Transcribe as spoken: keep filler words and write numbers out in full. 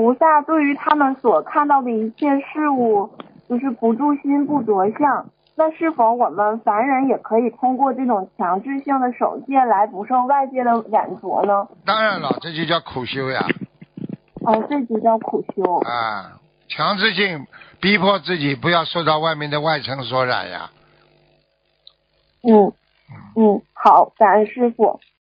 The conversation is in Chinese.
菩萨对于他们所看到的一切事物，就是不住心不着相。那是否我们凡人也可以通过这种强制性的守戒来不受外界的染着呢？ 当然了，这就叫苦修呀。 哦，这就叫苦修。 啊，强制性逼迫自己不要受到外面的外尘所染呀。 嗯嗯，好，感恩师傅。